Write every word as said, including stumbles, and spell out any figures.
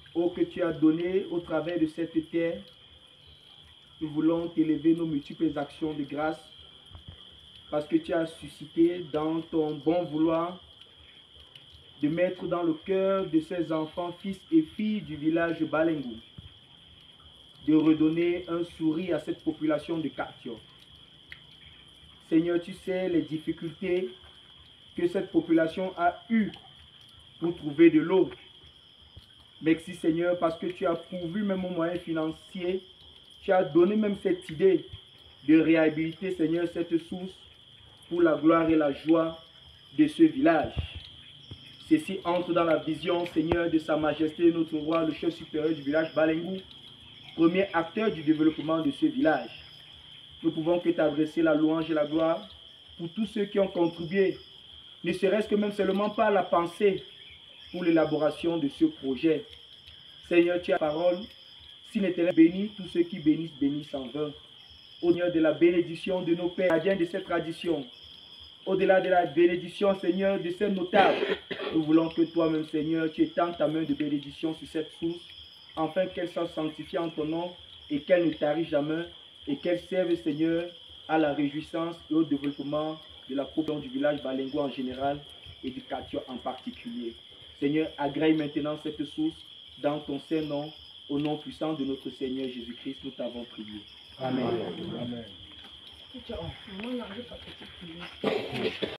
ô que tu as donné au travers de cette terre, nous voulons t'élever nos multiples actions de grâce parce que tu as suscité dans ton bon vouloir de mettre dans le cœur de ces enfants, fils et filles du village de Balengou, de redonner un sourire à cette population de quartier. Seigneur, tu sais les difficultés que cette population a eues pour trouver de l'eau. Merci Seigneur parce que tu as pourvu même aux moyens financiers, tu as donné même cette idée de réhabiliter Seigneur cette source pour la gloire et la joie de ce village. Ceci entre dans la vision Seigneur de Sa Majesté notre roi, le chef supérieur du village Balengou, premier acteur du développement de ce village. Nous pouvons que t'adresser la louange et la gloire pour tous ceux qui ont contribué, ne serait-ce que même seulement par la pensée pour l'élaboration de ce projet. Seigneur, tu as la parole, si l'Éternel bénit, tous ceux qui bénissent, bénissent en vain. Au Seigneur de la bénédiction de nos pères, gardiens de cette tradition, au-delà de la bénédiction, Seigneur, de ces notables, nous voulons que toi-même, Seigneur, tu étends ta main de bénédiction sur cette source, afin qu'elle soit sanctifiée en ton nom et qu'elle ne tarisse jamais, et qu'elle serve, Seigneur, à la réjouissance et au développement de la population du village Balengou en général et du quartier en particulier. Seigneur, agrée maintenant cette source dans ton saint nom, au nom puissant de notre Seigneur Jésus-Christ, nous t'avons prié. Amen. Amen. Amen.